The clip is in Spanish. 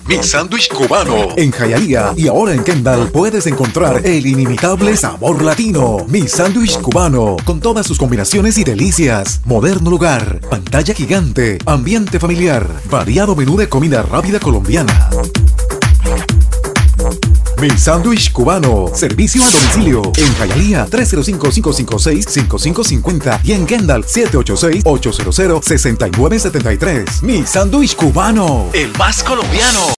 Mi sándwich cubano. En Jayalía y ahora en Kendall puedes encontrar el inimitable sabor latino. Mi sándwich cubano, con todas sus combinaciones y delicias. Moderno lugar, pantalla gigante, ambiente familiar, variado menú de comida rápida colombiana. Mi sándwich cubano. Servicio a domicilio. En Jayalía, 305-556-5550 y en Kendall, 786-800-6973. Mi sándwich cubano. El más colombiano.